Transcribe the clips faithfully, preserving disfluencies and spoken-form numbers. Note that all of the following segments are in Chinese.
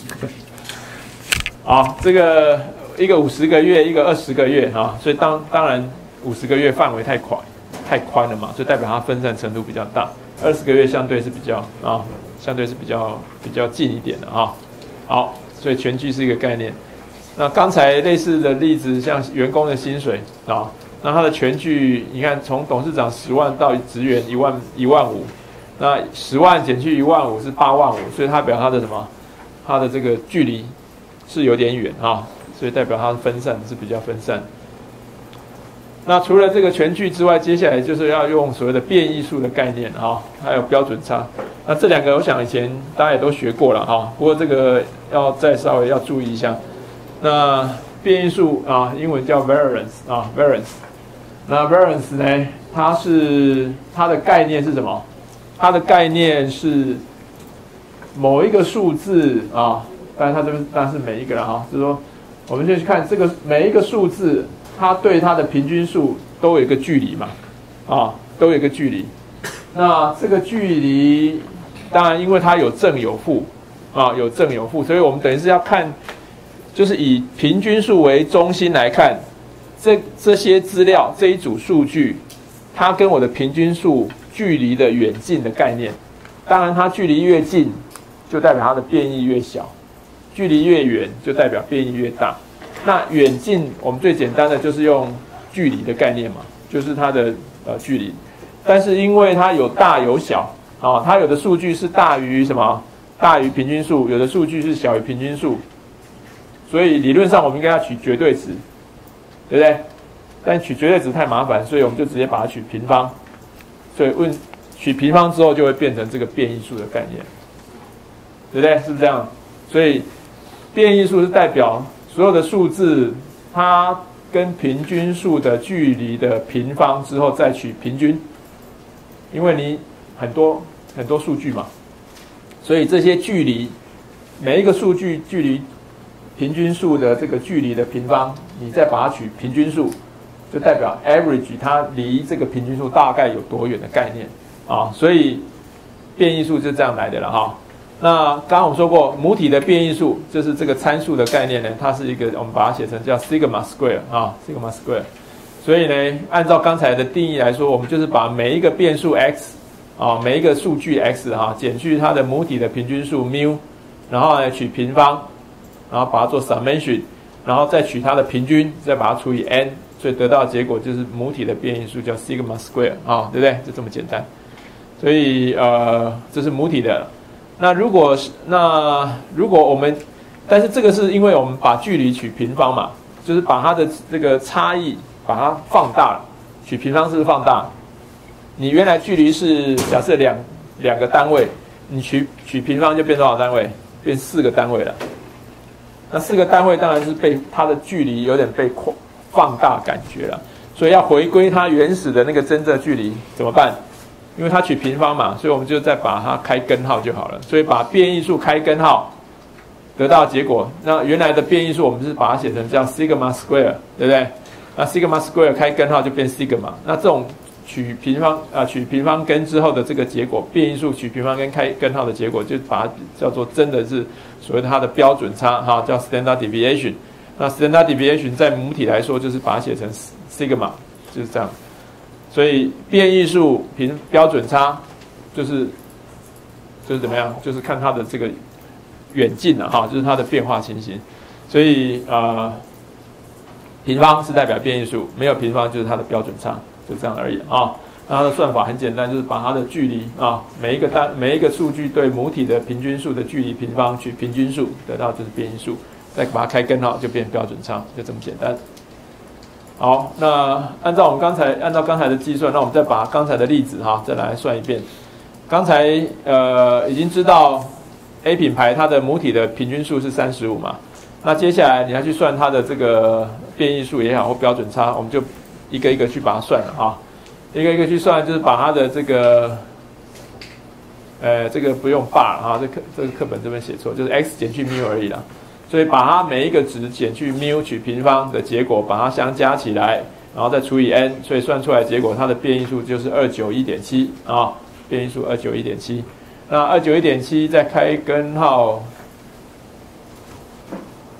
好，这个一个五十个月，一个二十个月啊，所以当当然五十个月范围太宽太宽了嘛，就代表它分散程度比较大。二十个月相对是比较啊，相对是比较比较近一点的啊。好，所以全剧是一个概念。那刚才类似的例子，像员工的薪水啊，那它的全剧，你看从董事长十万到职员一万一万五，那十万减去一万五是八万五，所以它表它的什么？它的这个距离是有点远啊，所以代表它的分散是比较分散。那除了这个全剧之外，接下来就是要用所谓的变异数的概念啊，还有标准差。那这两个我想以前大家也都学过了哈，不过这个要再稍微要注意一下。那变异数啊，英文叫 variance 啊 variance。那 variance 呢，它是它的概念是什么？它的概念是某一个数字啊，当然它这边当然是每一个了哈，就是说我们就去看这个每一个数字，它对它的平均数都有一个距离嘛，啊，都有一个距离。那这个距离，当然因为它有正有负啊，有正有负，所以我们等于是要看。就是以平均数为中心来看，这这些资料这一组数据，它跟我的平均数距离的远近的概念。当然，它距离越近，就代表它的变异越小；距离越远，就代表变异越大。那远近，我们最简单的就是用距离的概念嘛，就是它的呃距离。但是因为它有大有小啊，它有的数据是大于什么？大于平均数，有的数据是小于平均数。所以理论上我们应该要取绝对值，对不对？但取绝对值太麻烦，所以我们就直接把它取平方。所以问取平方之后就会变成这个变异数的概念，对不对？是不是这样？所以变异数是代表所有的数字它跟平均数的距离的平方之后再取平均，因为你很多很多数据嘛，所以这些距离每一个数据距离。平均数的这个距离的平方，你再把它取平均数，就代表 average 它离这个平均数大概有多远的概念啊，所以变异数是这样来的了哈。那刚刚我们说过，母体的变异数就是这个参数的概念呢，它是一个我们把它写成叫 sigma square 啊 sigma square。所以呢，按照刚才的定义来说，我们就是把每一个变数 x 啊，每一个数据 x 哈，减去它的母体的平均数 mu， 然后呢取平方。然后把它做 summation， 然后再取它的平均，再把它除以 n， 所以得到的结果就是母体的变异数叫 sigma square 啊，对不对？就这么简单。所以呃，这是母体的。那如果是那如果我们，但是这个是因为我们把距离取平方嘛，就是把它的这个差异把它放大了，取平方是不是放大？你原来距离是假设两两个单位，你取取平方就变多少单位？变四个单位了。那四个单位当然是被它的距离有点被扩放大感觉了，所以要回归它原始的那个真正距离怎么办？因为它取平方嘛，所以我们就再把它开根号就好了。所以把变异数开根号，得到结果。那原来的变异数我们是把它写成叫 sigma square， 对不对？那 sigma square 开根号就变 sigma。那这种取平方啊、呃、取平方根之后的这个结果，变异数取平方根开根号的结果，就把它叫做真的是所谓的它的标准差哈，叫 standard deviation。那 standard deviation 在母体来说就是把它写成 sigma， 就是这样。所以变异数平标准差就是就是怎么样？就是看它的这个远近了哈，就是它的变化情形。所以呃，平方是代表变异数，没有平方就是它的标准差。就这样而已啊。那它的算法很简单，就是把它的距离啊，每一个单每一个数据对母体的平均数的距离平方取平均数，得到就是变异数，再把它开根号就变标准差，就这么简单。好，那按照我们刚才按照刚才的计算，那我们再把刚才的例子哈再来算一遍。刚才呃已经知道 A 品牌它的母体的平均数是三十五嘛，那接下来你要去算它的这个变异数也好或标准差，我们就一个一个去把它算了啊，一个一个去算，就是把它的这个，呃，这个不用罢啊，这课这个课本这边写错，就是 x 减去 mu 而已啦。所以把它每一个值减去 mu 取平方的结果，把它相加起来，然后再除以 n， 所以算出来结果它的变异数就是二百九十一点七啊，变异数二百九十一点七。那二百九十一点七再开根号，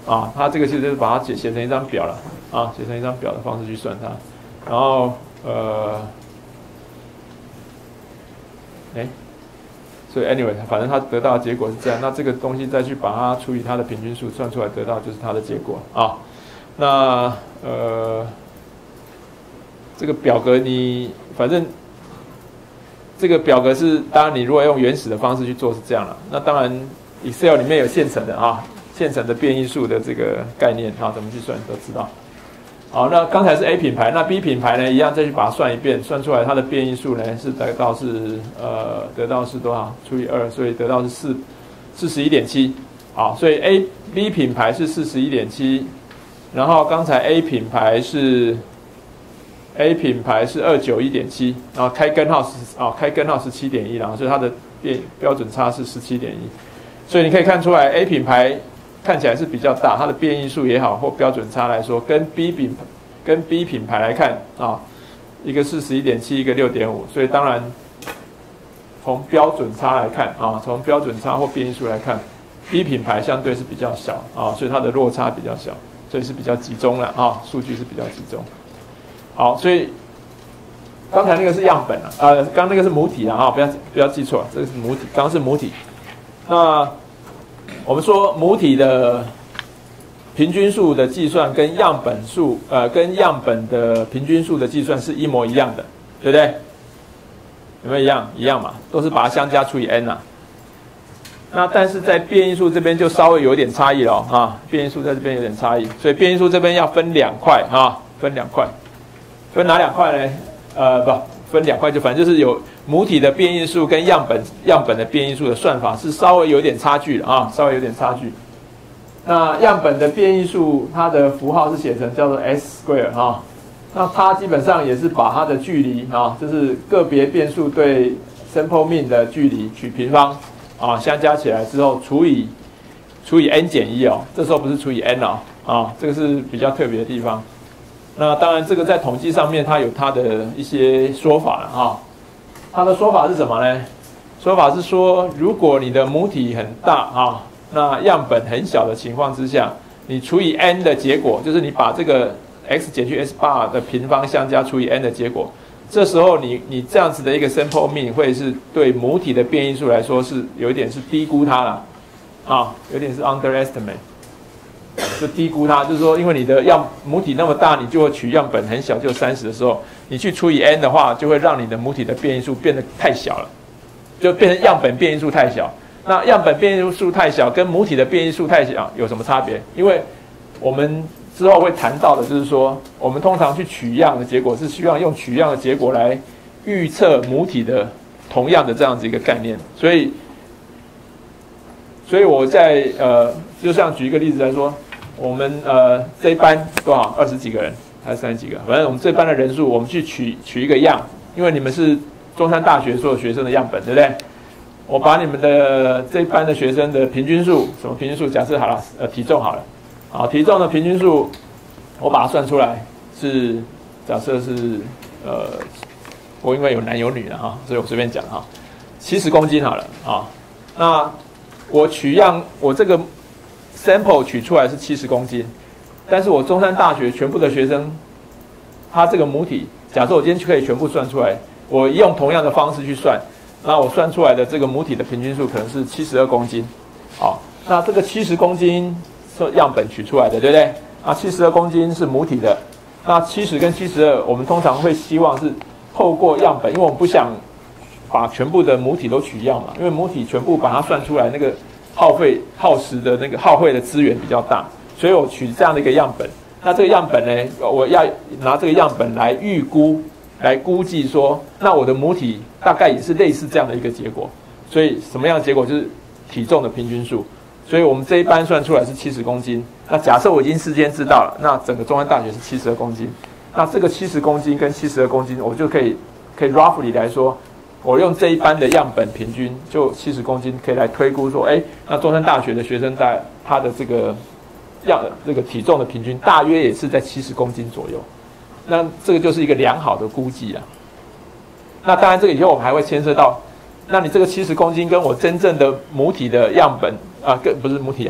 啊，它这个其实就是把它写写成一张表了啊，写成一张表的方式去算它，然后呃，哎，所以 anyway， 反正它得到的结果是这样，那这个东西再去把它除以它的平均数，算出来得到就是它的结果啊。那呃，这个表格你反正。这个表格是，当然你如果用原始的方式去做是这样了。那当然 ，Excel 里面有现成的啊，现成的变异数的这个概念啊，怎么去算都知道。好，那刚才是 A 品牌，那 B 品牌呢，一样再去把它算一遍，算出来它的变异数呢是得到是呃得到是多少除以二，所以得到是四四十一点七。好，所以 A B 品牌是四十一点七，然后刚才 A 品牌是。A 品牌是二九一点七，然后开根号是啊、哦，开根号十七点一，然后所以它的变标准差是十七点一，所以你可以看出来 A 品牌看起来是比较大，它的变异数也好或标准差来说，跟 B 品跟 B 品牌来看啊、哦，一个是十一点七，一个六点五，所以当然从标准差来看啊，从标准差或变异数来看 ，B 品牌相对是比较小啊，所以它的落差比较小，所以是比较集中了啊，数据是比较集中。好，所以刚才那个是样本啊，呃，刚刚那个是母体啊，不要不要记错，这个是母体，刚刚是母体。那我们说母体的平均数的计算跟样本数，呃，跟样本的平均数的计算是一模一样的，对不对？有没有一样？一样嘛，都是把它相加除以 n 啊。那但是在变异数这边就稍微有点差异了啊，变异数在这边有点差异，所以变异数这边要分两块啊，分两块。分哪两块呢？呃，不分两块，就反正就是有母体的变异数跟样本样本的变异数的算法是稍微有点差距的啊，稍微有点差距。那样本的变异数，它的符号是写成叫做 S square 啊，那它基本上也是把它的距离啊，就是个别变数对 sample mean 的距离取平方啊，相加起来之后除以除以 n 减一哦，这时候不是除以 n 哦，啊，这个是比较特别的地方。那当然，这个在统计上面它有它的一些说法了哈。它的说法是什么呢？说法是说，如果你的母体很大啊，那样本很小的情况之下，你除以 n 的结果，就是你把这个 x 减去 s bar 的平方相加除以 n 的结果，这时候你你这样子的一个 sample mean 会是对母体的变异数来说是有一点是低估它了啊，有点是 underestimate。就低估它，就是说，因为你的样母体那么大，你就会取样本很小，就三十的时候，你去除以 n 的话，就会让你的母体的变异数变得太小了，就变成样本变异数太小。那样本变异数太小跟母体的变异数太小有什么差别？因为我们之后会谈到的，就是说，我们通常去取样的结果是希望用取样的结果来预测母体的同样的这样子一个概念，所以。所以我在呃，就像举一个例子来说，我们呃这一班多少二十几个人还是三十几个，反正我们这班的人数，我们去取取一个样，因为你们是中山大学所有学生的样本，对不对？我把你们的这一班的学生的平均数，什么平均数？假设好了，呃，体重好了，好，体重的平均数，我把它算出来是假设是呃，我因为有男有女的哈，所以我随便讲哈，七十公斤好了啊，那。我取样，我这个 sample 取出来是七十公斤，但是我中山大学全部的学生，他这个母体，假设我今天就可以全部算出来，我用同样的方式去算，那我算出来的这个母体的平均数可能是七十二公斤，好，那这个七十公斤是样本取出来的，对不对？啊，七十二公斤是母体的，那七十跟七十二，我们通常会希望是透过样本，因为我们不想。把全部的母体都取样嘛，因为母体全部把它算出来，那个耗费、耗时的那个耗费的资源比较大，所以我取这样的一个样本。那这个样本呢，我要拿这个样本来预估，来估计说，那我的母体大概也是类似这样的一个结果。所以什么样的结果就是体重的平均数。所以我们这一班算出来是七十公斤。那假设我已经事先知道了，那整个中山大学是七十二公斤。那这个七十公斤跟七十二公斤，我就可以可以 roughly 来说。我用这一班的样本平均就七十公斤，可以来推估说，哎，那中山大学的学生在他的这个样这个体重的平均大约也是在七十公斤左右。那这个就是一个良好的估计啊。那当然，这个以后我们还会牵涉到，那你这个七十公斤跟我真正的母体的样本啊，跟不是母体样本，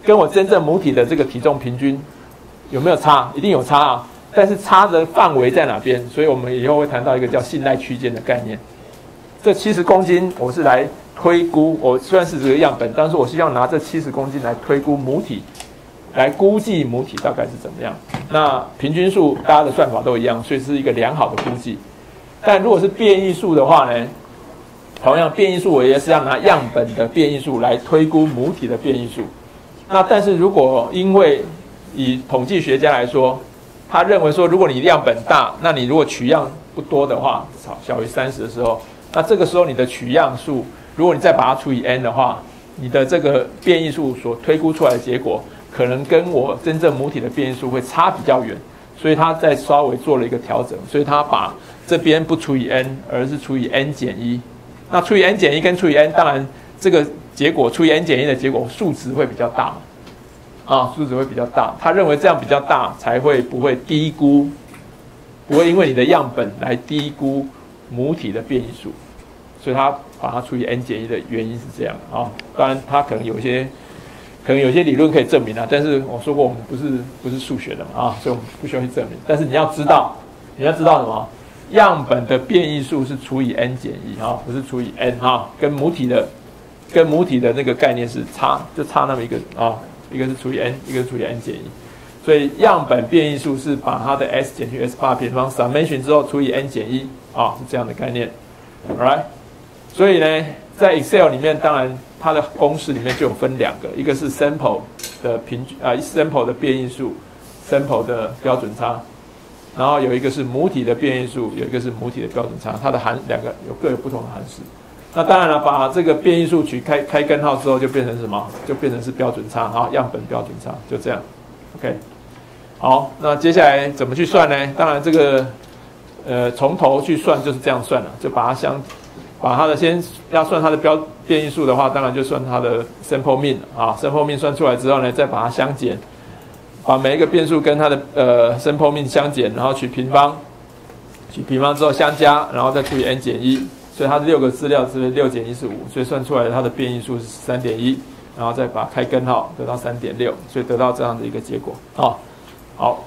跟我真正母体的这个体重平均有没有差？一定有差啊，但是差的范围在哪边？所以我们以后会谈到一个叫信赖区间的概念。这七十公斤我是来推估，我虽然是这个样本，但是我希望拿这七十公斤来推估母体，来估计母体大概是怎么样。那平均数大家的算法都一样，所以是一个良好的估计。但如果是变异数的话呢，同样变异数我也是要拿样本的变异数来推估母体的变异数。那但是如果因为以统计学家来说，他认为说如果你样本大，那你如果取样不多的话，小于三十的时候，那这个时候你的取样数，如果你再把它除以 n 的话，你的这个变异数所推估出来的结果，可能跟我真正母体的变异数会差比较远，所以他再稍微做了一个调整，所以他把这边不除以 n， 而是除以 n 减一。那除以 n 减一跟除以 n， 当然这个结果除以 n 减一的结果数值会比较大，啊，数值会比较大。他认为这样比较大才会不会低估，不会因为你的样本来低估母体的变异数。所以他把它除以 n 减一的原因是这样啊，当然他可能有些可能有些理论可以证明啊，但是我说过我们不是不是数学的嘛啊，所以我们不需要去证明。但是你要知道，你要知道什么？样本的变异数是除以 n 减一啊，不是除以 n 哈，跟母体的跟母体的那个概念是差，就差那么一个啊，一个是除以 n， 一个是除以 n 减一。所以样本变异数是把它的 s 减去 s 八平方 summation 之后除以 n 减一啊，是这样的概念 ，alright。所以呢，在 Excel 里面，当然它的公式里面就有分两个，一个是 sample 的平均啊 ，sample 的变异数 ，sample 的标准差，然后有一个是母体的变异数，有一个是母体的标准差，它的函两个有各有不同的函数。那当然了，把这个变异数取开开根号之后，就变成什么？就变成是标准差啊，样本标准差，就这样。OK， 好，那接下来怎么去算呢？当然这个呃从头去算就是这样算了，就把它相。把它的先要算它的标变异数的话，当然就算它的 sample mean 啊 ，sample mean 算出来之后呢，再把它相减，把每一个变数跟它的呃 sample mean 相减，然后取平方，取平方之后相加，然后再除以 n 减一，所以它的六个资料是六减一是五，所以算出来它的变异数是 三点一， 然后再把它开根号得到 三点六， 所以得到这样的一个结果啊。好，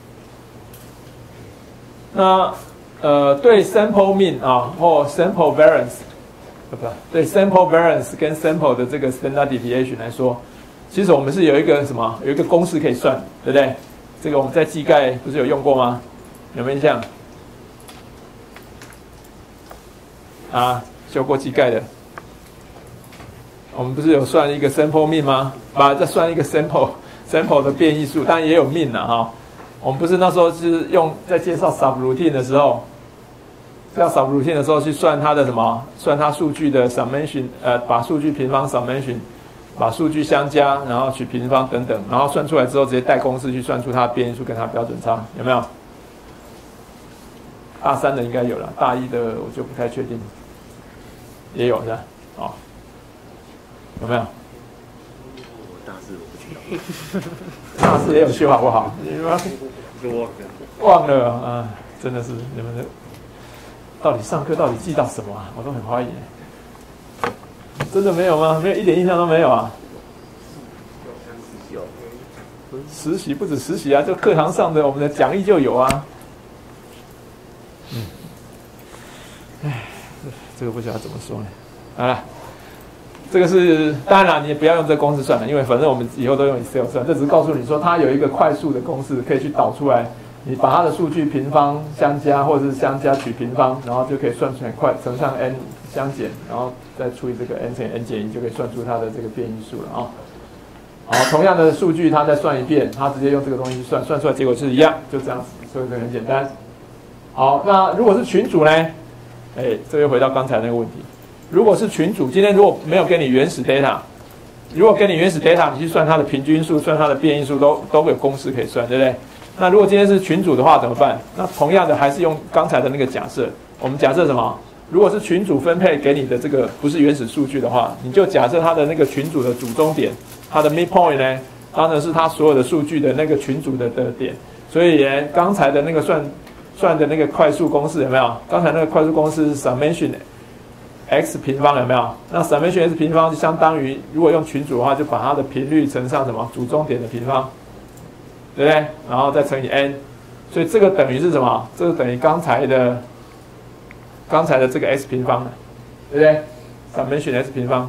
那。呃，对 sample mean 啊，或 sample variance， 不不，对 sample variance 跟 sample 的这个 standard deviation 来说，其实我们是有一个什么，有一个公式可以算，对不对？这个我们在技概不是有用过吗？有没有印象？啊，修过技概的，我们不是有算一个 sample mean 吗？把再算一个 sample sample 的变异数，当然也有 mean 了哈。我们不是那时候是用在介绍 subroutine 的时候。要 subroutine 的时候去算它的什么？算它数据的 summation， 呃，把数据平方 summation， 把数据相加，然后取平方等等，然后算出来之后直接带公式去算出它的变异数跟它标准差，有没有？大三的应该有了，大一的我就不太确定，也有是吧？哦，有没有？ 大四我不知道， 大四也有修好不好？你们忘了啊，真的是你们的。到底上课到底记到什么啊？我都很怀疑，真的没有吗？没有一点印象都没有啊！实习不止实习啊，就课堂上的我们的讲义就有啊。嗯，哎，这个不晓得怎么说呢？好了，这个是当然了，你也不要用这个公式算了，因为反正我们以后都用 Excel 算，这只是告诉你说它有一个快速的公式可以去导出来。你把它的数据平方相加，或者是相加取平方，然后就可以算出来快乘上 n 相减，然后再除以这个 n 乘以 n 减一，就可以算出它的这个变异数了啊。好，同样的数据，它再算一遍，它直接用这个东西去算，算出来结果是一样，就这样子，所以这个很简单。好，那如果是群组呢？哎，这又回到刚才那个问题。如果是群组，今天如果没有给你原始 data， 如果给你原始 data， 你去算它的平均数，算它的变异数，都都有公式可以算，对不对？那如果今天是群组的话怎么办？那同样的还是用刚才的那个假设。我们假设什么？如果是群组分配给你的这个不是原始数据的话，你就假设它的那个群组的主终点，它的 midpoint 呢，当然是它所有的数据的那个群组的的点。所以呢，刚才的那个算算的那个快速公式有没有？刚才那个快速公式是 summation x 平方有没有？那 summation x 平方就相当于，如果用群组的话，就把它的频率乘上什么主终点的平方，对不对？然后再乘以 n， 所以这个等于是什么？这个等于刚才的刚才的这个 x 平方，对不对 ？summation x 平方，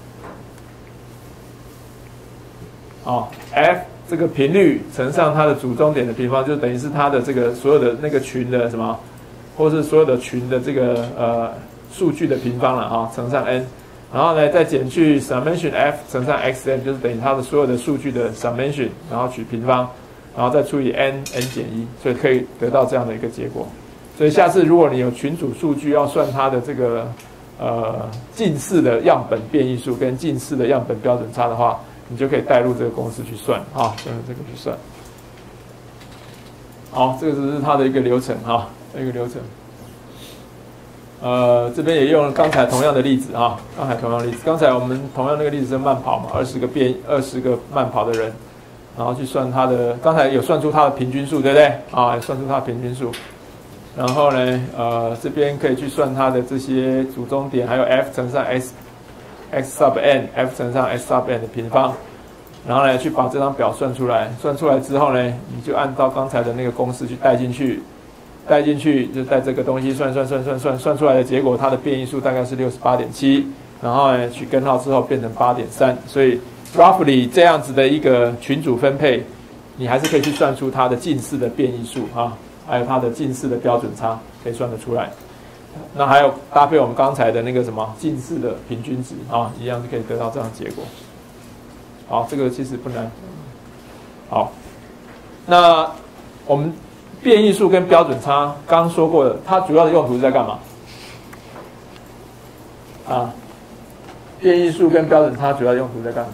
哦 ，f 这个频率乘上它的主终点的平方，就等于是它的这个所有的那个群的什么，或是所有的群的这个呃。数据的平方了啊，乘上 n， 然后呢再减去 summation f 乘上 xn， 就是等于它的所有的数据的 summation， 然后取平方，然后再除以 n n 减一，所以可以得到这样的一个结果。所以下次如果你有群组数据要算它的这个呃近似的样本变异数跟近似的样本标准差的话，你就可以带入这个公式去算啊，用这个去算。好，这个只是它的一个流程哈，一个流程。呃，这边也用了刚才同样的例子啊，刚才同样的例子，刚才我们同样那个例子是慢跑嘛，二十个变二十个慢跑的人，然后去算它的，刚才有算出它的平均数，对不对？啊，有算出它的平均数。然后呢，呃，这边可以去算它的这些主终点，还有 f 乘上 s x sub n，f 乘上 s sub n 的平方，然后呢，去把这张表算出来，算出来之后呢，你就按照刚才的那个公式去带进去。带进去就带这个东西算算算算算算出来的结果，它的变异数大概是 六十八点七， 然后呢取根号之后变成 八点三， 所以 roughly 这样子的一个群组分配，你还是可以去算出它的近似的变异数啊，还有它的近似的标准差可以算得出来。那还有搭配我们刚才的那个什么近似的平均值啊，一样是可以得到这样的结果。好，这个其实不难。好，那我们变异数跟标准差，刚刚说过的，它主要的用途是在干嘛？啊，变异数跟标准差主要用途在干嘛？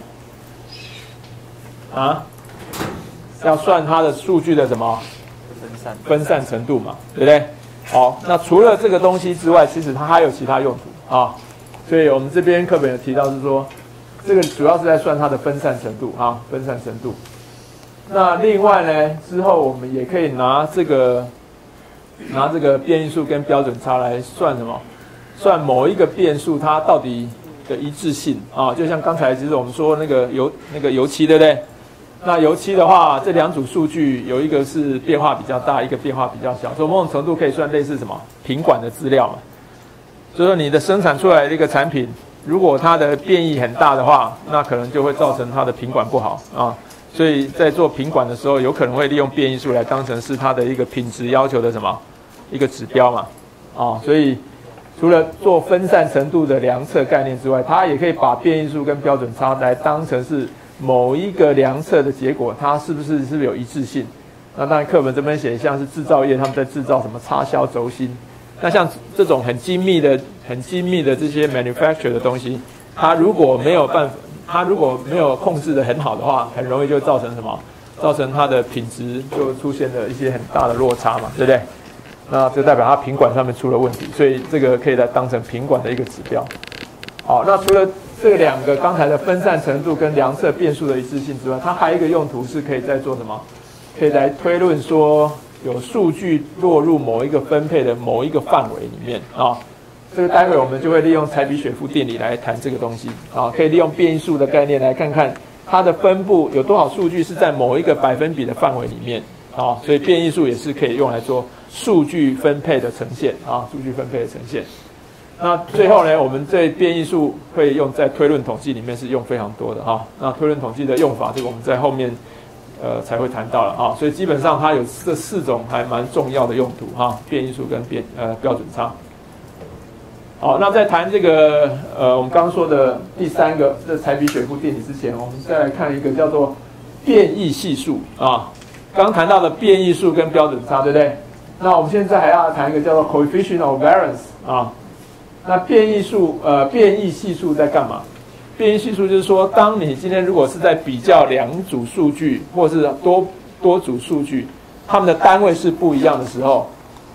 啊，要算它的数据的什么？分散分散程度嘛，对不对？好，那除了这个东西之外，其实它还有其他用途啊。所以我们这边课本有提到是说，这个主要是在算它的分散程度啊，分散程度。那另外呢，之后我们也可以拿这个拿这个变异数跟标准差来算什么？算某一个变数它到底的一致性啊。就像刚才其实我们说那个油那个油漆，对不对？那油漆的话，这两组数据有一个是变化比较大，一个变化比较小，所以某种程度可以算类似什么品管的资料嘛。所以说你的生产出来的一个产品，如果它的变异很大的话，那可能就会造成它的品管不好啊。所以在做品管的时候，有可能会利用变异数来当成是它的一个品质要求的什么一个指标嘛，啊，所以除了做分散程度的量测概念之外，它也可以把变异数跟标准差来当成是某一个量测的结果，它是不是是不是有一致性？那当然课本这边写像是制造业他们在制造什么插销轴心，那像这种很精密的、很精密的这些 manufacture 的东西，它如果没有办法。它如果没有控制得很好的话，很容易就造成什么？造成它的品质就出现了一些很大的落差嘛，对不对？那这代表它品管上面出了问题，所以这个可以来当成品管的一个指标。好，那除了这两个刚才的分散程度跟量测变数的一致性之外，它还有一个用途是可以在做什么？可以来推论说有数据落入某一个分配的某一个范围里面啊。这个待会我们就会利用柴比雪夫定理来谈这个东西啊，可以利用变异数的概念来看看它的分布有多少数据是在某一个百分比的范围里面啊，所以变异数也是可以用来做数据分配的呈现啊，数据分配的呈现。那最后呢，我们这变异数会用在推论统计里面是用非常多的哈。那推论统计的用法，这个我们在后面呃才会谈到了啊，所以基本上它有这四种还蛮重要的用途哈，变异数跟变呃标准差。好，那在谈这个呃，我们刚刚说的第三个这柴比雪夫定理之前，我们再来看一个叫做变异系数啊。刚谈到的变异数跟标准差，对不对？那我们现在还要谈一个叫做 coefficient of variance 啊。那变异数呃，变异系数在干嘛？变异系数就是说，当你今天如果是在比较两组数据，或是多多组数据，它们的单位是不一样的时候。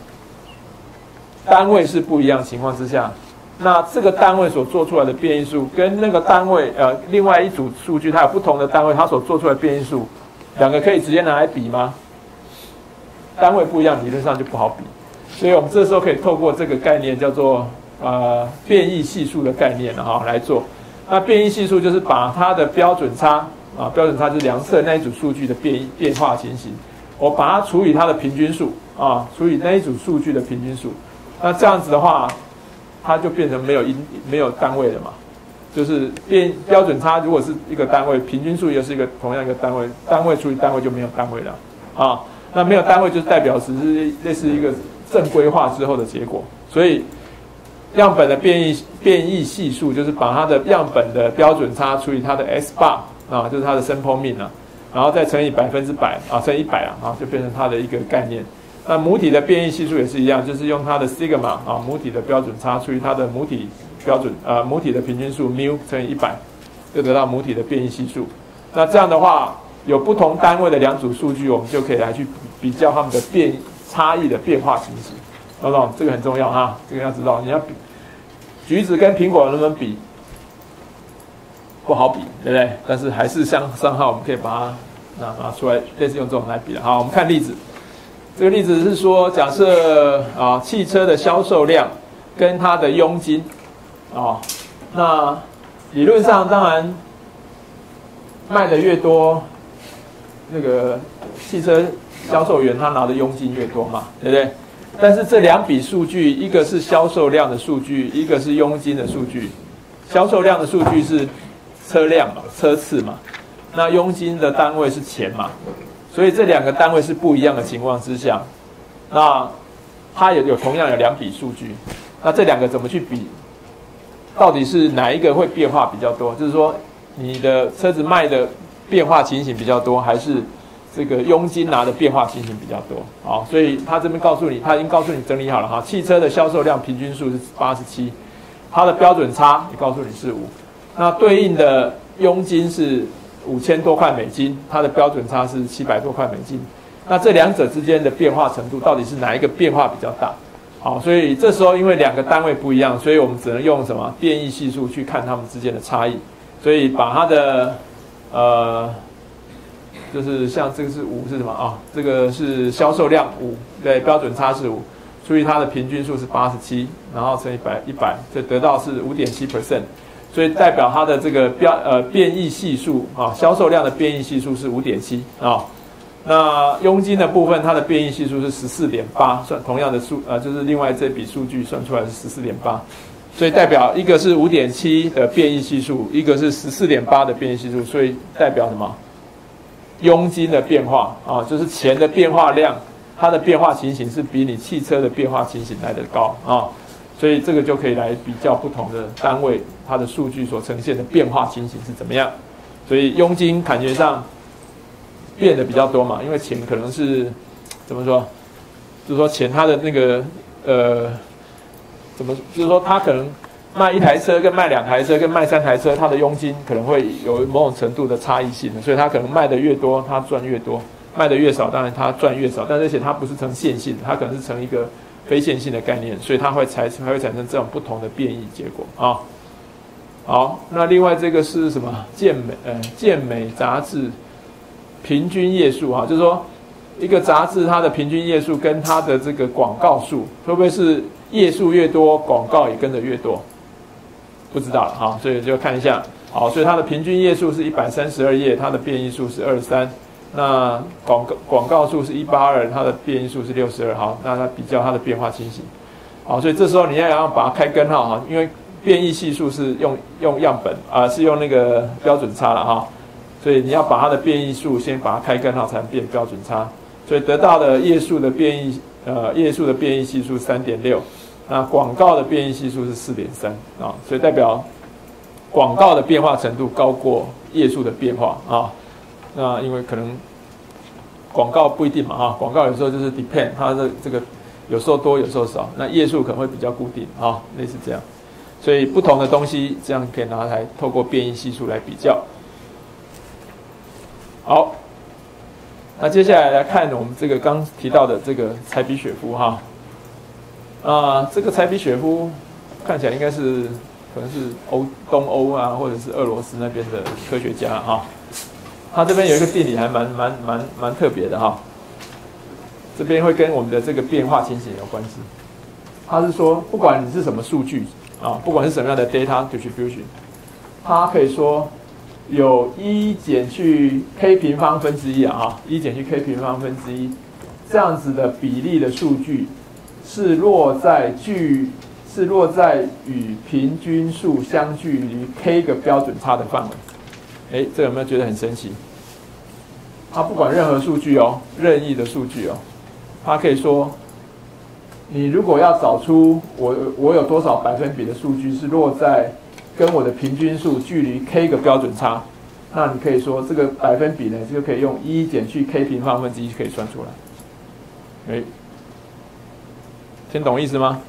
单位是不一样的情况之下，那这个单位所做出来的变异数跟那个单位呃另外一组数据它有不同的单位，它所做出来的变异数，两个可以直接拿来比吗？单位不一样，理论上就不好比。所以我们这时候可以透过这个概念叫做呃变异系数的概念哈来做。那变异系数就是把它的标准差啊，标准差就是量测那一组数据的变变化情形，我把它除以它的平均数啊，除以那一组数据的平均数。那这样子的话，它就变成没有因没有单位了嘛。就是变标准差如果是一个单位，平均数又是一个同样一个单位，单位除以单位就没有单位了啊。那没有单位就是代表只是类似一个正规化之后的结果。所以样本的变异变异系数就是把它的样本的标准差除以它的 S bar 啊，就是它的 sample mean 啊，然后再乘以百分之百啊，乘以一百啊，啊就变成它的一个概念。那母体的变异系数也是一样，就是用它的 sigma 啊，母体的标准差除以它的母体标准呃母体的平均数 mu 乘以一百，就得到母体的变异系数。那这样的话，有不同单位的两组数据，我们就可以来去比较它们的变差异的变化情形。懂不懂？这个很重要哈，这个要知道。你要比橘子跟苹果能不能比？不好比，对不对？但是还是像上号，我们可以把它拿拿出来，类似用这种来比的。好，我们看例子。这个例子是说，假设啊，汽车的销售量跟它的佣金啊，那理论上当然卖的越多，那个汽车销售员他拿的佣金越多嘛，对不对？但是这两笔数据，一个是销售量的数据，一个是佣金的数据。销售量的数据是车辆嘛，车次嘛，那佣金的单位是钱嘛。所以这两个单位是不一样的情况之下，那它也有同样有两笔数据，那这两个怎么去比？到底是哪一个会变化比较多？就是说，你的车子卖的变化情形比较多，还是这个佣金拿的变化情形比较多？好，所以他这边告诉你，他已经告诉你整理好了哈。汽车的销售量平均数是八十七，它的标准差也告诉你是五，那对应的佣金是五千多块美金，它的标准差是七百多块美金。那这两者之间的变化程度到底是哪一个变化比较大？好，所以这时候因为两个单位不一样，所以我们只能用什么变异系数去看它们之间的差异。所以把它的呃，就是像这个是五是什么啊？这个是销售量五，对，标准差是五，除以它的平均数是八十七，然后乘以百一百，所以得到是五点七 percent。所以代表它的这个标呃变异系数啊，销售量的变异系数是 五点七 啊。那佣金的部分，它的变异系数是 十四点八， 算同样的数呃，就是另外这笔数据算出来是 十四点八， 所以代表一个是 五点七 的变异系数，一个是 十四点八 的变异系数，所以代表什么？佣金的变化啊，就是钱的变化量，它的变化情形是比你汽车的变化情形来得高啊。所以这个就可以来比较不同的单位，它的数据所呈现的变化情形是怎么样。所以佣金感觉上变得比较多嘛，因为钱可能是怎么说？就是说钱它的那个呃，怎么？就是说它可能卖一台车跟卖两台车跟卖三台车，它的佣金可能会有某种程度的差异性的，所以它可能卖的越多，它赚越多；卖的越少，当然它赚越少。但而且它不是呈线性的，它可能是呈一个非线性的概念，所以它会产生，它会产生这种不同的变异结果啊。好，那另外这个是什么？健美呃健美杂志平均页数哈，就是说一个杂志它的平均页数跟它的这个广告数，会不会是页数越多，广告也跟着越多？不知道了哈，所以就看一下。好，所以它的平均页数是一百三十二页，它的变异数是二十三。那广告广告数是一百八十二，它的变异数是六十二。好，那它比较它的变化情形。好，所以这时候你要要把它开根号哈，因为变异系数是用用样本啊、呃，是用那个标准差了哈，所以你要把它的变异数先把它开根号才能变标准差。所以得到的页数的变异呃页数的变异系数三点六，那广告的变异系数是四点三啊，所以代表广告的变化程度高过页数的变化啊。那因为可能广告不一定嘛哈，广告有时候就是 depend 它的这个有时候多有时候少，那页数可能会比较固定啊，类似这样。所以不同的东西这样可以拿来透过变异系数来比较。好，那接下来来看我们这个刚提到的这个柴比雪夫哈，啊，这个柴比雪夫看起来应该是可能是欧东欧啊，或者是俄罗斯那边的科学家哈。他这边有一个定理还蛮蛮蛮蛮特别的哈，这边会跟我们的这个变化情形有关系。 它是说不管你是什么数据啊，不管是什么样的 data distribution， 它可以说有一减去 k 平方分之一啊，一减去 k 平方分之一这样子的比例的数据，是落在距是落在与平均数相距离 k 个标准差的范围。哎，这有没有觉得很神奇？它不管任何数据哦，任意的数据哦，它可以说，你如果要找出我我有多少百分比的数据是落在跟我的平均数距离 k 个标准差，那你可以说这个百分比呢，就可以用一减去 k 平方分之一可以算出来。哎，听懂意思吗？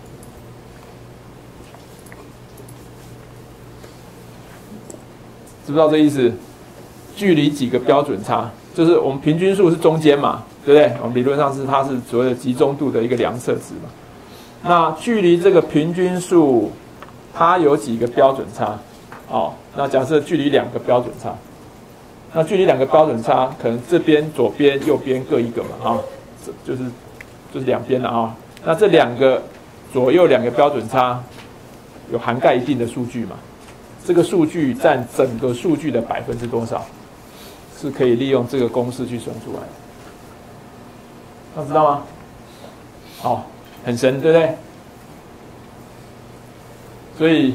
知不知道这意思？距离几个标准差，就是我们平均数是中间嘛，对不对？我们理论上是它是所谓的集中度的一个量测值嘛。那距离这个平均数，它有几个标准差？哦，那假设距离两个标准差，那距离两个标准差，可能这边左边右边各一个嘛，啊、哦，就是就是两边了啊、哦。那这两个左右两个标准差，有涵盖一定的数据嘛？这个数据占整个数据的百分之多少，是可以利用这个公式去算出来的。大家知道吗？哦，很神，对不对？所以，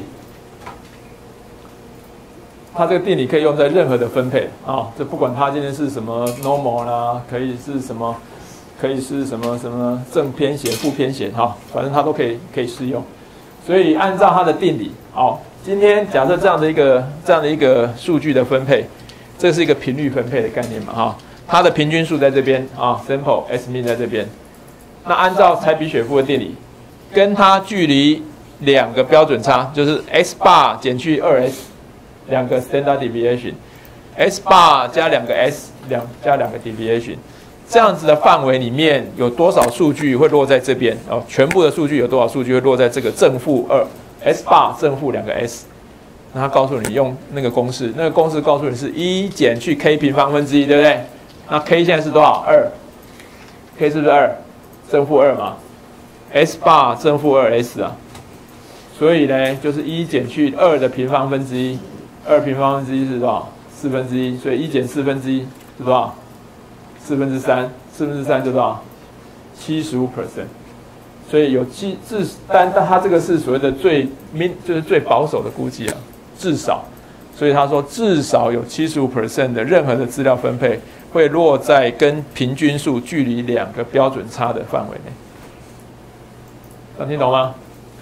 它这个定理可以用在任何的分配啊、哦，这不管它今天是什么 normal 啦，可以是什么，可以是什么什么正偏斜、负偏斜，哈、哦，反正它都可以可以适用。所以按照它的定理，好、哦。今天假设这样的一个这样的一个数据的分配，这是一个频率分配的概念嘛，哈，它的平均数在这边啊 ，sample S min 在这边。那按照柴比雪夫的定理，跟它距离两个标准差，就是 S bar 减去二 S， 两个 standard deviation，S bar 加两个 S 两加两个 deviation， 这样子的范围里面有多少数据会落在这边？哦，全部的数据有多少数据会落在这个正负二？ S bar 正负两个 S， 那他告诉你用那个公式，那个公式告诉你是一减去 k 平方分之一，对不对？那 k 现在是多少？二 ，k 是不是二？正负二嘛 ，S bar 正负二 S 啊，所以呢就是一减去二的平方分之一，二平方分之一是多少？四分之一，所以一减四分之一是多少？四分之三，四分之三就多少？七十五 percent。所以有至至，但但它这个是所谓的最min，就是最保守的估计啊，至少，所以他说至少有 百分之七十五 的任何的资料分配会落在跟平均数距离两个标准差的范围内。能听懂吗？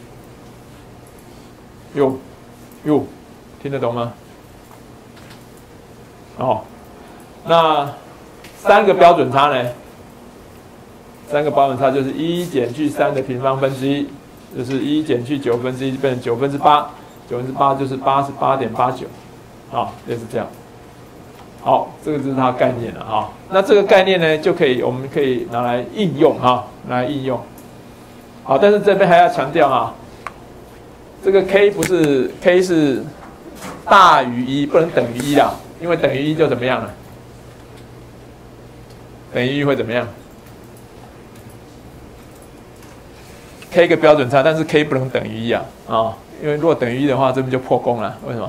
有，有，听得懂吗？哦，那三个标准差呢？三个标准差就是一减去三的平方分之一，就是一减去九分之一变成九分之八，九分之八就是八十八点八九，好，类似这样。好，这个就是它的概念了哈。那这个概念呢，就可以我们可以拿来应用哈，拿来应用。好，但是这边还要强调啊，这个 k 不是 k 是大于一，不能等于一啦，因为等于一就怎么样了？等于一会怎么样？ k 个标准差，但是 k 不能等于一啊啊、哦，因为如果等于一的话，这边就破功了。为什么？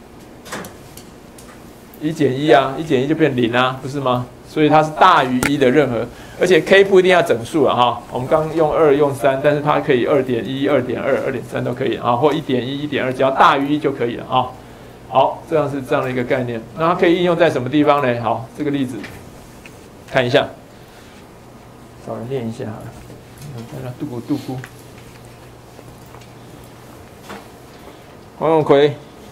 一减一啊，一减一就变零啊，不是吗？所以它是大于一的任何，而且 k 不一定要整数啊哈。我们刚刚用二用三，但是它可以二点一、二点二、二点三都可以啊，或一点一、一点二，只要大于一就可以了啊。好，这样是这样的一个概念。那它可以应用在什么地方呢？好，这个例子看一下，稍微练一下好了。 看他杜甫，杜甫，黄永奎，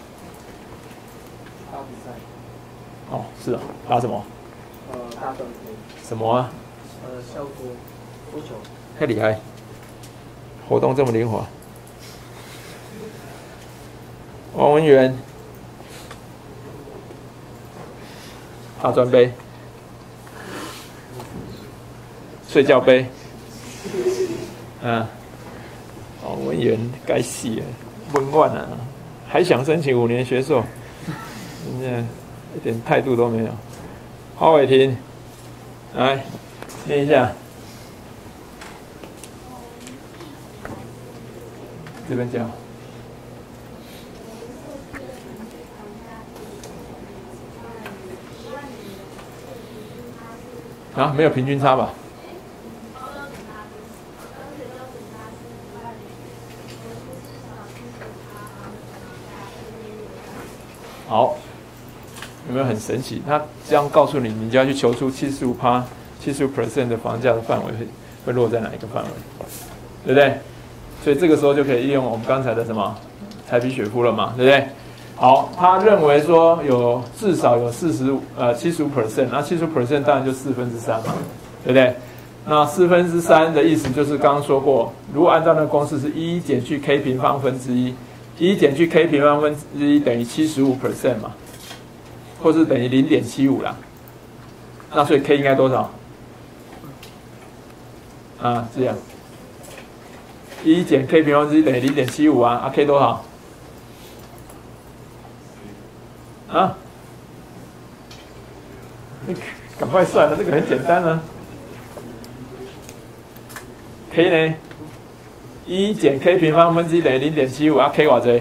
打比赛。 哦，是啊，打什么？ 呃，大断飞。 什么啊？ 呃，效果，桌球。 太厉害，活动这么灵活。王文源，大专杯，睡觉杯。 啊，哦，文员该死了，文冠啊，还想申请五年学硕，真的一点态度都没有。郝伟霆，来念一下。 这边讲。啊，没有平均差吧？好，有没有很神奇？他这样告诉你，你就要去求出七十五趴、七十五 percent 的房价的范围会会落在哪一个范围，对不对？所以这个时候就可以利用我们刚才的什么采皮雪夫了嘛，对不对？好，他认为说有至少有四十五呃七十五 percent， 那七十五 percent 当然就四分之三嘛，对不对？那四分之三的意思就是刚刚说过，如果按照那个公式是一减去 k 平方分之一。一减去 k 平方分之一等于 七十五 percent 嘛，或是等于 零点七五 啦。那所以 k 应该多少？啊，这样。一减 k 平方分之一等于 零点七五 啊，啊 k 多少？啊？赶快算了，这个很简单啊。k 呢？一减 k 平方分之一等于 零点七五 啊 ，k 多少？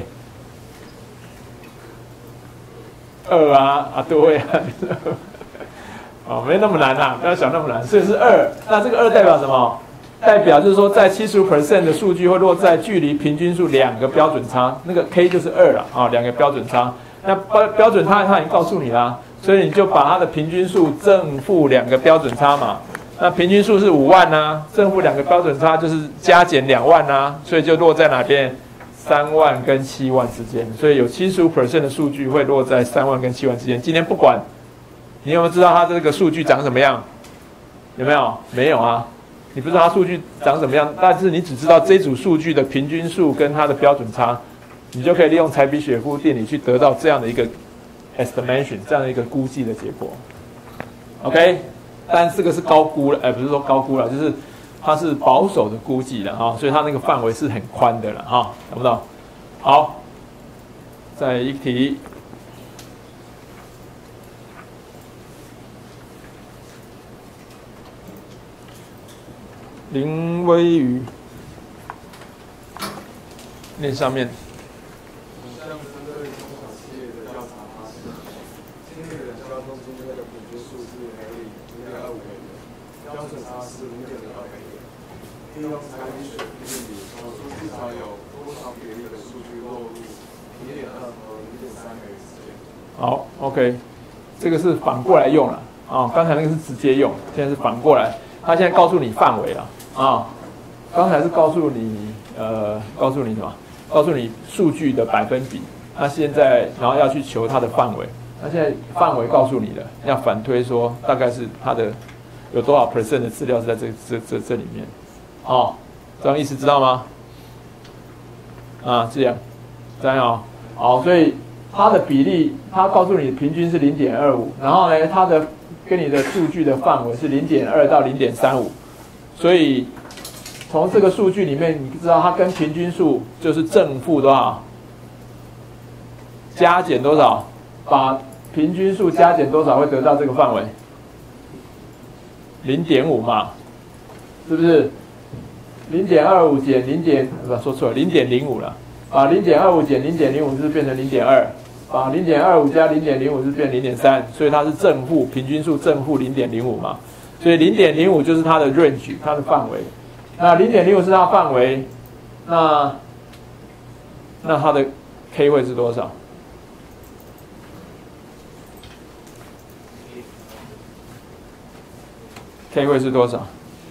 二啊啊对啊，哦没那么难啊，不要想那么难，所以是二。那这个二代表什么？代表就是说，在 百分之七十五 的数据会落在距离平均数两个标准差，那个 k 就是二了啊，两个标准差。那标标准差它已经告诉你啦，所以你就把它的平均数正负两个标准差嘛。那平均数是五万啊，正负两个标准差就是加减两万啊，所以就落在哪边？三万跟七万之间。所以有 百分之七十五 的数据会落在三万跟七万之间。今天不管你有没有知道它这个数据长什么样，有没有？没有啊，你不知道它数据长什么样，但是你只知道这组数据的平均数跟它的标准差，你就可以利用采皮雪夫定理去得到这样的一个 estimation， 这样的一个估计的结果。OK。但这个是高估了，哎，不是说高估了，就是它是保守的估计了哈，所以它那个范围是很宽的了哈，懂不懂？好，再一题，林威宇，念上面。 标准差是零点零二倍，利用采皮雪夫定理，找出至少有多少比例的数据落入零点二和零点三倍之间。 好 ，OK， 这个是反过来用了啊，刚才那个是直接用，现在是反过来，他现在告诉你范围了啊，刚才是告诉你呃，告诉你什么？告诉你数据的百分比，那现在然后要去求它的范围，那现在范围告诉你了，要反推说大概是它的。有多少 percent 的资料是在这这这这里面？哦，这样意思知道吗？啊，这样，这样哦，好，所以它的比例，它告诉你平均是零点二五，然后呢，它的跟你的数据的范围是零点二到零点三五，所以从这个数据里面，你知道它跟平均数就是正负多少？加减多少？把平均数加减多少会得到这个范围？零点五嘛，是不是？零点二五减零点，不说错了，零点零五了。把零点二五减零点零五是变成零点二，把零点二五加零点零五是变零点三，所以它是正负，平均数正负零点零五嘛。所以零点零五就是它的 range， 它的范围。那零点零五是它的范围，那那它的 k 会是多少？k 会是多少？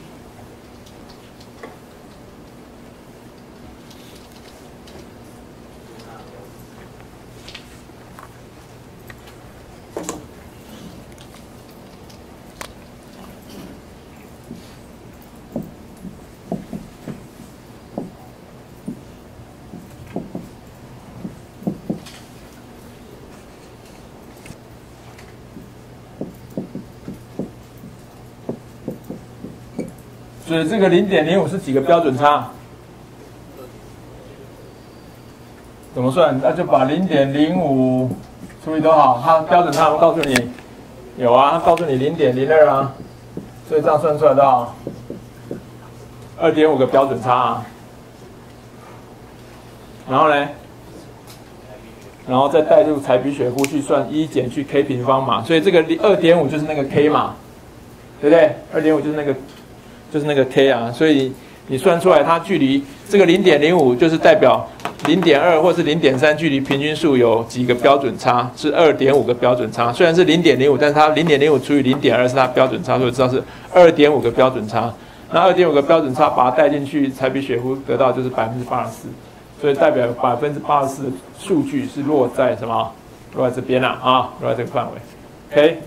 所以这个零点零五是几个标准差？怎么算？那就把零点零五除以多少？它标准差我告诉你有啊，它告诉你零点零二啊，所以这样算出来多少？二点五个标准差啊。 然后呢，然后再带入采比雪夫去算一减去 k 平方嘛，所以这个 二点五 就是那个 k 嘛，对不对 ？二点五 就是那个就是那个 k 啊，所以你算出来它距离这个 零点零五 就是代表 零点二 或是 零点三 距离平均数有几个标准差，是 二点五 个标准差。虽然是 零点零五，但是它 零点零五 除以 零点二 是它标准差，所以知道是 二点五 个标准差。那 二点五 个标准差把它带进去采比雪夫得到就是 百分之八十四， 所以代表 百分之八十四 的数据是落在什么？落在这边啦啊，落在这个范围。OK。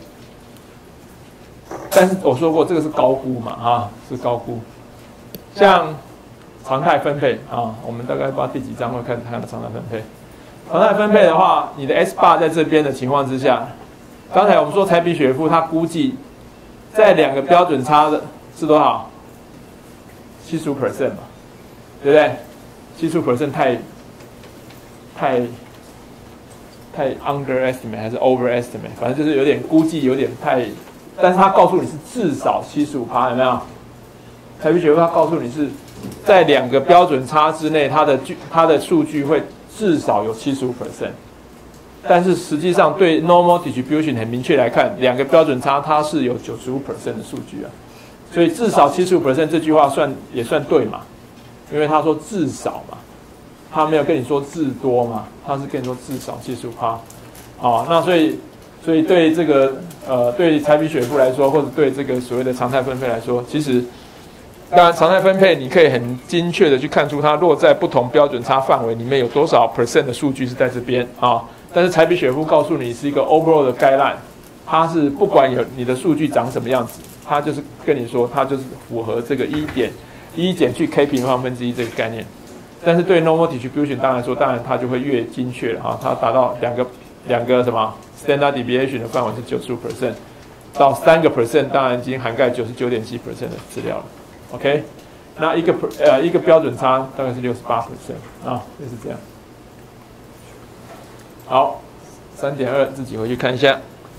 但是我说过这个是高估嘛啊，是高估。像常态分配啊，我们大概不知道第几章会开始看到常态分配。常态分配的话，你的 S bar 在这边的情况之下，刚才我们说采比雪夫他估计在两个标准差的是多少？ 七十五 percent 嘛，对不对？ 七十五 percent 太太太 underestimate 还是 overestimate， 反正就是有点估计有点太，但是他告诉你是至少 百分之七十五， 有没有？采比雪夫他告诉你是在两个标准差之内，它的它的数据会至少有 百分之七十五， 但是实际上对 normal distribution 很明确来看，两个标准差它是有 百分之九十五 的数据啊，所以至少 百分之七十五 这句话算也算对嘛，因为他说至少嘛，他没有跟你说至多嘛，他是跟你说至少 百分之七十五， 哦，那所以所以对这个呃对采比雪夫来说，或者对这个所谓的常态分配来说，其实。当然，常态分配你可以很精确的去看出它落在不同标准差范围里面有多少 percent 的数据是在这边啊。但是采比雪夫告诉你是一个 overall 的概览，它是不管有你的数据长什么样子，它就是跟你说它就是符合这个一点一减去 k 平方分之一这个概念。但是对 normal distribution 当然说，当然它就会越精确了哈，它达到两个两个什么 standard deviation 的范围是 百分之九十五 到三个 percent， 当然已经涵盖 九十九点七 percent 的资料了。OK， 那一个呃一个标准差大概是 百分之六十八 啊，就是这样。好， 三点二 自己回去看一下。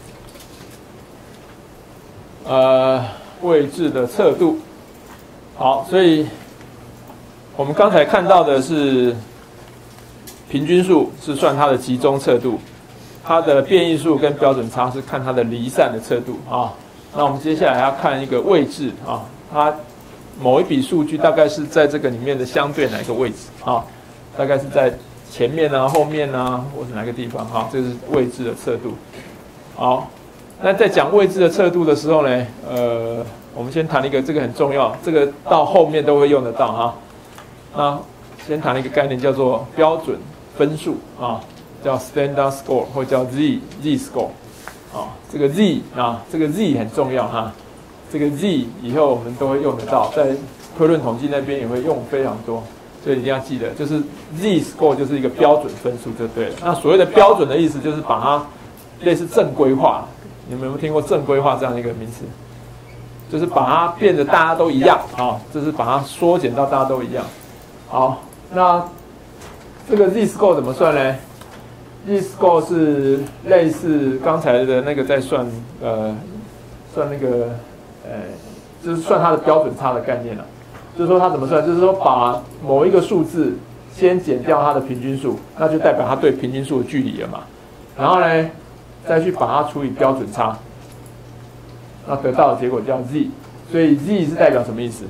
呃，位置的测度。好，所以我们刚才看到的是平均数是算它的集中测度，它的变异数跟标准差是看它的离散的测度啊。那我们接下来要看一个位置啊，它某一笔数据大概是在这个里面的相对哪一个位置啊？大概是在前面啊、后面啊，或是哪个地方啊？这是位置的测度。好，那在讲位置的测度的时候呢，呃，我们先谈一个这个很重要，这个到后面都会用得到哈。那先谈一个概念叫做标准分数啊，叫 standard score 或叫 z z score 啊，这个 z 啊，这个 z 很重要哈。这个 z 以后我们都会用得到，在推论统计那边也会用非常多，所以一定要记得，就是 z score 就是一个标准分数就对了。那所谓的标准的意思就是把它类似正规化，你们有没有听过正规化这样的一个名词？就是把它变得大家都一样啊，就是把它缩减到大家都一样。好，那这个 z score 怎么算呢？ z score 是类似刚才的那个在算呃算那个。呃，就是算它的标准差的概念了。就是说它怎么算？就是说把某一个数字先减掉它的平均数，那就代表它对平均数的距离了嘛。然后呢，再去把它除以标准差，那得到的结果叫 z。所以 z 是代表什么意思？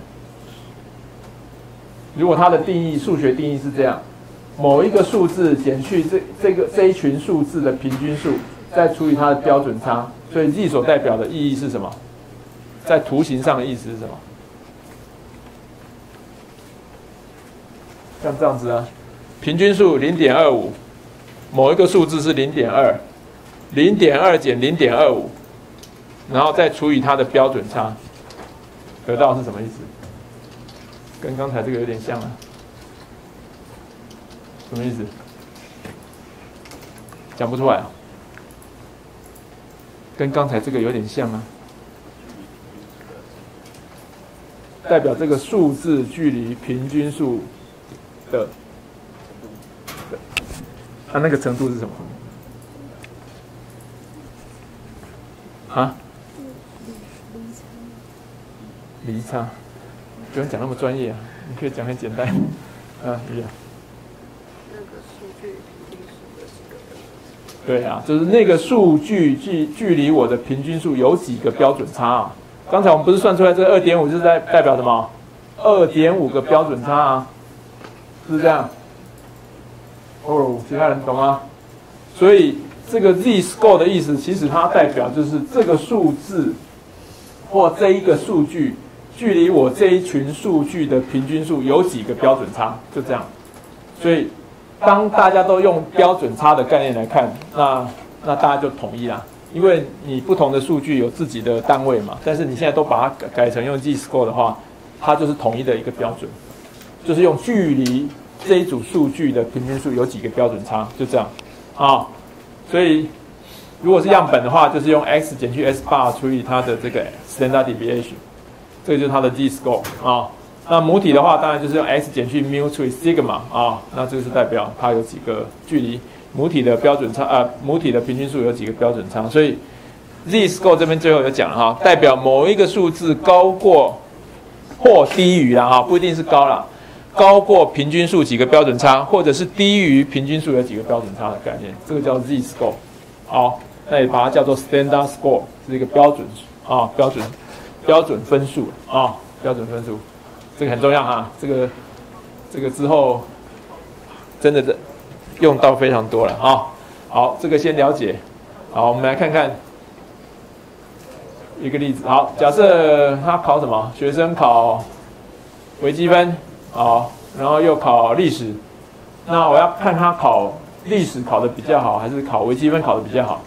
如果它的定义，数学定义是这样：某一个数字减去这这个这一群数字的平均数，再除以它的标准差。所以 z 所代表的意义是什么？在图形上的意思是什么？像这样子啊，平均数 零点二五， 某一个数字是 零点二， 零点二 减 零点二五， 然后再除以它的标准差，得到是什么意思？跟刚才这个有点像啊。什么意思？讲不出来啊。跟刚才这个有点像啊。代表这个数字距离平均数的，它、啊、那个程度是什么？啊？离差，不用讲那么专业啊，你可以讲很简单。啊，一样。 那个对啊，就是那个数据距距离我的平均数有几个标准差啊？刚才我们不是算出来这二点五是在代表什么？二点五个标准差啊，是不是这样？哦，其他人懂吗？所以这个 z-score 的意思，其实它代表就是这个数字或这一个数据距离我这一群数据的平均数有几个标准差，就这样。所以当大家都用标准差的概念来看，那那大家就统一啦，因为你不同的数据有自己的单位嘛，但是你现在都把它改成用 z-score 的话，它就是统一的一个标准，就是用距离这一组数据的平均数有几个标准差，就这样啊。所以如果是样本的话，就是用 x 减去 s bar 除以它的这个 standard deviation， 这个就是它的 z-score 啊。那母体的话，当然就是用 x 减去 mu 除以 sigma 啊，那这个是代表它有几个距离母体的标准差啊，母体的平均数有几个标准差。所以 z-score 这边最后有讲了哈，代表某一个数字高过或低于啦哈，不一定是高啦，高过平均数几个标准差，或者是低于平均数有几个标准差的概念，这个叫 z-score。好，那也把它叫做 standard score， 是一个标准啊，标准标准分数啊，标准分数。这个很重要啊，这个这个之后真的用到非常多了啊。好，这个先了解。好，我们来看看一个例子。好，假设他考什么？学生考微积分，好，然后又考历史。那我要看他考历史考得比较好，还是考微积分考得比较好？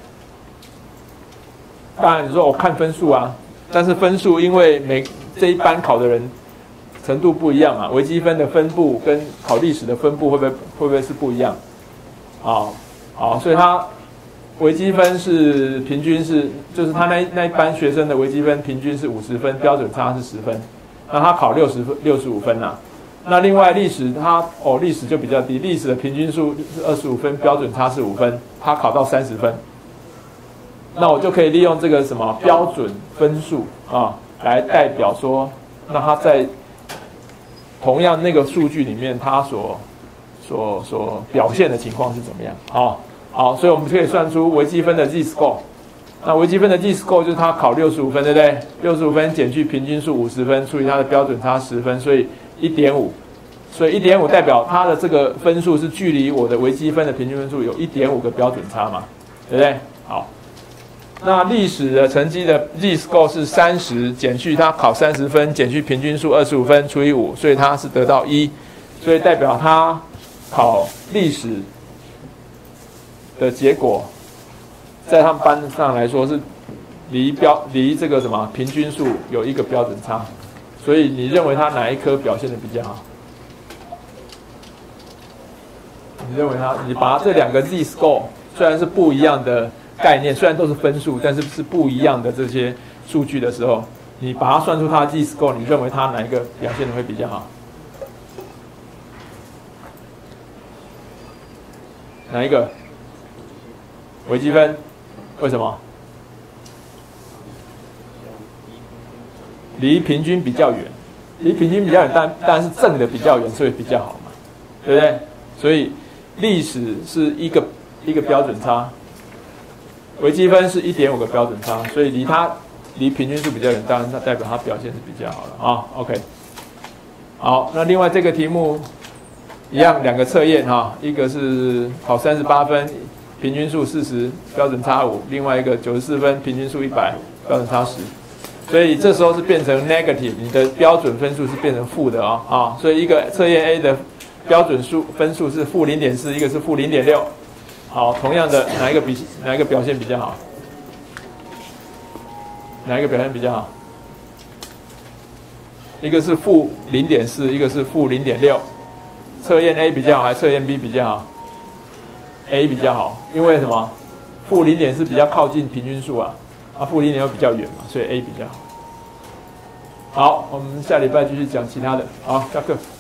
当然你说我看分数啊，但是分数因为每这一班考的人程度不一样啊，微积分的分布跟考历史的分布会不会会不会是不一样？好，好，所以他微积分是平均是，就是他那那一班学生的微积分平均是五十分，标准差是十分，那他考六十分六十五分呐、啊。那另外历史他哦历史就比较低，历史的平均数是二十五分，标准差是五分，他考到三十分。那我就可以利用这个什么标准分数啊，来代表说，那他在同样那个数据里面，它所所所表现的情况是怎么样？好，好，所以我们可以算出微积分的 z-score。那微积分的 z-score 就是它考六十五分，对不对？六十五分减去平均数五十分，除以它的标准差十分，所以 一点五。所以 一点五 代表它的这个分数是距离我的微积分的平均分数有 一点五 个标准差嘛，对不对？好。那历史的成绩的 z-score 是三十，减去他考三十分，减去平均数二十五分除以五，所以他是得到一，所以代表他考历史的结果，在他们班上来说是离标离这个什么平均数有一个标准差，所以你认为他哪一科表现的比较好？你认为他，你把这两个 z-score 虽然是不一样的概念，虽然都是分数，但是是不一样的这些数据的时候，你把它算出它的 z-score， 你认为它哪一个表现的会比较好？哪一个？微积分？为什么？离平均比较远，离平均比较远，但当然是正的比较远，所以比较好嘛，对不对？所以历史是一个一个标准差。微积分是 一点五 个标准差，所以离它离平均数比较远，当然它代表它表现是比较好了啊。OK， 好，那另外这个题目一样，两个测验哈，一个是考三十八分，平均数四十，标准差五；另外一个九十四分，平均数一百，标准差十。所以这时候是变成 negative， 你的标准分数是变成负的啊啊，所以一个测验 A 的标准数分数是负零点四，一个是负零点六。好，同样的，哪一个比哪一个表现比较好？哪一个表现比较好？一个是负零点四，一个是负零点六。测验 A 比较好，还是测验 B 比较好 ？A 比较好，因为什么？负零点四比较靠近平均数啊，啊，负零点六比较远嘛，所以 A 比较好。好，我们下礼拜继续讲其他的。好，下课。